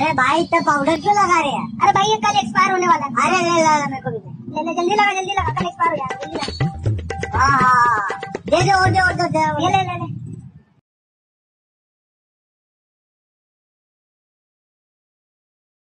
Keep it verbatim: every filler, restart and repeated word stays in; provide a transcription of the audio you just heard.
अरे भाई इतना पाउडर क्यों लगा रहे हैं? अरे भाई ये कल एक्सपायर होने वाला है। अरे ले ला मेरे को भी ले ले जल्दी लगा जल्दी लगा, कल एक्सपायर हो जाएगा, जल्दी लगा। हाँ हाँ दे दे और दे और दे ये ले ले ले